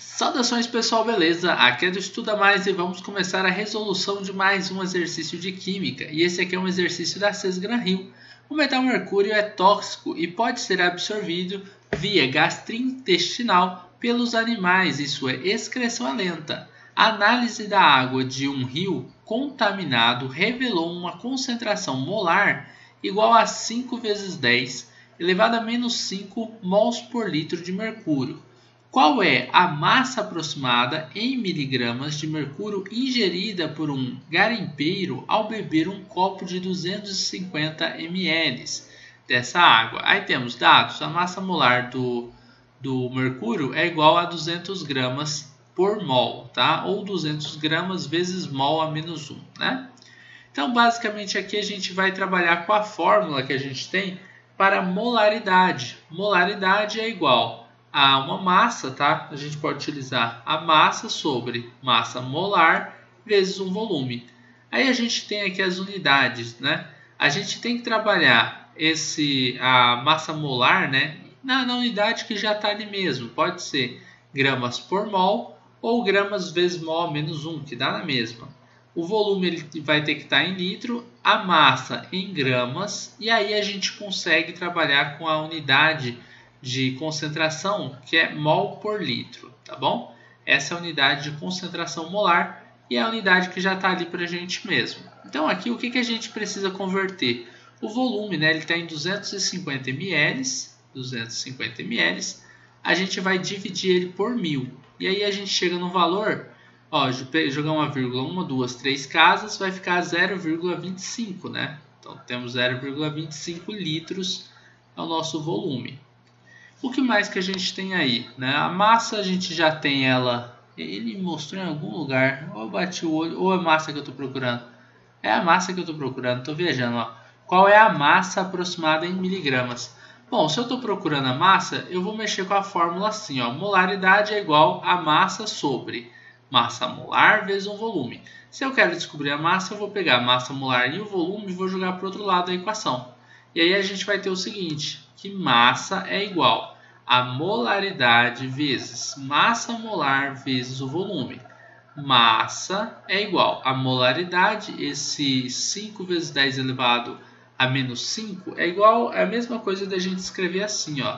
Saudações pessoal, beleza? Aqui é do Estuda Mais e vamos começar a resolução de mais um exercício de Química. E esse aqui é um exercício da Sesgran-Hill. O metal mercúrio é tóxico e pode ser absorvido via gastrointestinal pelos animais e sua excreção é lenta. A análise da água de um rio contaminado revelou uma concentração molar igual a 5 vezes 10 elevado a menos 5 mols por litro de mercúrio. Qual é a massa aproximada em miligramas de mercúrio ingerida por um garimpeiro ao beber um copo de 250 ml dessa água? Aí temos dados, a massa molar do mercúrio é igual a 200 gramas por mol, tá? Ou 200 gramas vezes mol a menos 1, né? Então, basicamente, aqui a gente vai trabalhar com a fórmula que a gente tem para molaridade. Molaridade é igual a uma massa, tá? A gente pode utilizar a massa sobre massa molar vezes um volume. Aí a gente tem aqui as unidades, né? A gente tem que trabalhar a massa molar, né? Na unidade que já está ali mesmo. Pode ser gramas por mol ou gramas vezes mol menos 1, que dá na mesma. O volume ele vai ter que estar em litro, a massa em gramas, e aí a gente consegue trabalhar com a unidade de concentração, que é mol por litro, tá bom? Essa é a unidade de concentração molar e é a unidade que já está ali para a gente mesmo. Então aqui o que a gente precisa converter? O volume, né, ele está em 250 ml, a gente vai dividir ele por 1000. E aí a gente chega no valor, ó, jogar uma vírgula, 1, 2, 3 casas, vai ficar 0,25, né? Então temos 0,25 litros ao nosso volume. O que mais que a gente tem aí, né? A massa a gente já tem ela, ele mostrou em algum lugar, ou eu bati o olho, ou é a massa que eu estou procurando. É a massa que eu estou procurando, estou viajando, ó. Qual é a massa aproximada em miligramas? Bom, se eu estou procurando a massa, eu vou mexer com a fórmula assim, ó. Molaridade é igual a massa sobre massa molar vezes um volume. Se eu quero descobrir a massa, eu vou pegar a massa molar e o volume e vou jogar para o outro lado da equação. E aí a gente vai ter o seguinte, que massa é igual a molaridade vezes massa molar vezes o volume. Massa é igual a molaridade, esse 5 vezes 10 elevado a menos 5 é igual a mesma coisa da gente escrever assim, ó,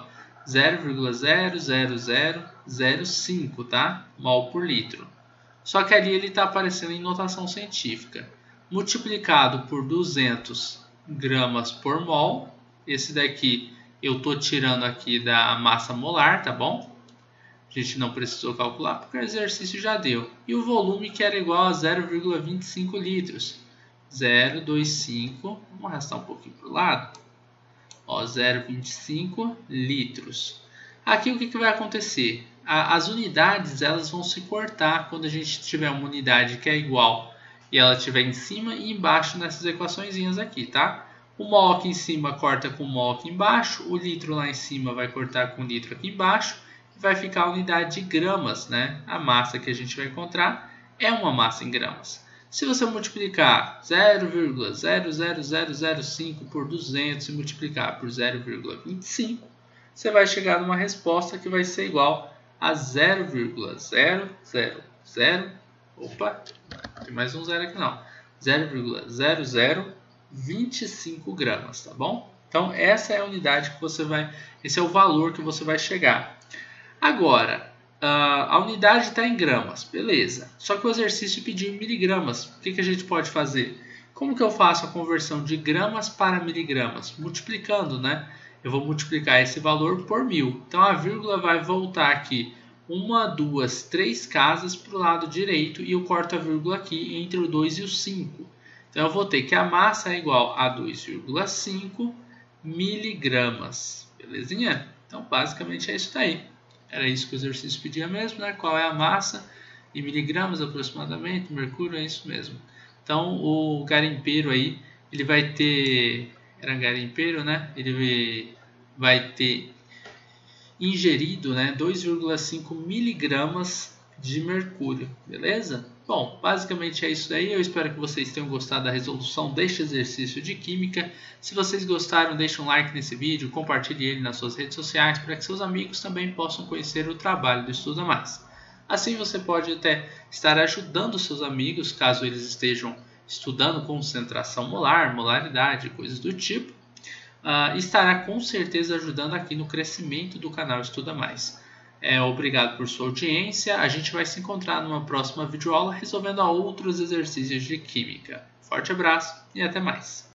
0,00005, tá? Mol por litro. Só que ali ele está aparecendo em notação científica. Multiplicado por 200 gramas por mol, esse daqui eu estou tirando aqui da massa molar, tá bom? A gente não precisou calcular porque o exercício já deu. E o volume que era igual a 0,25 litros. 0,25, vamos arrastar um pouquinho para o lado. 0,25 litros. Aqui o que vai acontecer? As unidades elas vão se cortar quando a gente tiver uma unidade que é igual e ela estiver em cima e embaixo nessas equaçõezinhas aqui, tá? O mol aqui em cima corta com o mol aqui embaixo, o litro lá em cima vai cortar com o litro aqui embaixo e vai ficar a unidade de gramas, né? A massa que a gente vai encontrar é uma massa em gramas. Se você multiplicar 0,00005 por 200 e multiplicar por 0,25, você vai chegar numa resposta que vai ser igual a 0,000, opa, tem mais um zero aqui não, 0,0025 gramas, tá bom? Então essa é a unidade que você vai, esse é o valor que você vai chegar. Agora, a unidade está em gramas, beleza. Só que o exercício pediu em miligramas. O que a gente pode fazer? Como que eu faço a conversão de gramas para miligramas? Multiplicando, né? Eu vou multiplicar esse valor por 1000. Então a vírgula vai voltar aqui 1, 2, 3 casas para o lado direito e eu corto a vírgula aqui entre o 2 e o 5. Então eu vou ter que a massa é igual a 2,5 miligramas. Belezinha? Então basicamente é isso daí. Era isso que o exercício pedia mesmo, né? Qual é a massa em miligramas aproximadamente, mercúrio, é isso mesmo. Então, o garimpeiro aí, ele vai ter, era garimpeiro, né? Ele vai ter ingerido, né, 2,5 miligramas de mercúrio, beleza? Bom, basicamente é isso daí. Eu espero que vocês tenham gostado da resolução deste exercício de química. Se vocês gostaram, deixe um like nesse vídeo, compartilhe ele nas suas redes sociais para que seus amigos também possam conhecer o trabalho do Estuda Mais. Assim você pode até estar ajudando seus amigos, caso eles estejam estudando concentração molar, molaridade, coisas do tipo. Estará com certeza ajudando aqui no crescimento do canal Estuda Mais. Obrigado por sua audiência. A gente vai se encontrar numa próxima videoaula resolvendo outros exercícios de química. Forte abraço e até mais!